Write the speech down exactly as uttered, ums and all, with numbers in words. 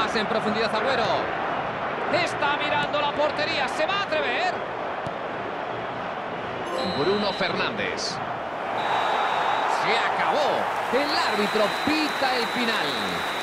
Pase en profundidad, Agüero. Está mirando la portería. ¿Se va a atrever? Bruno Fernández. Se acabó. El árbitro pita el final.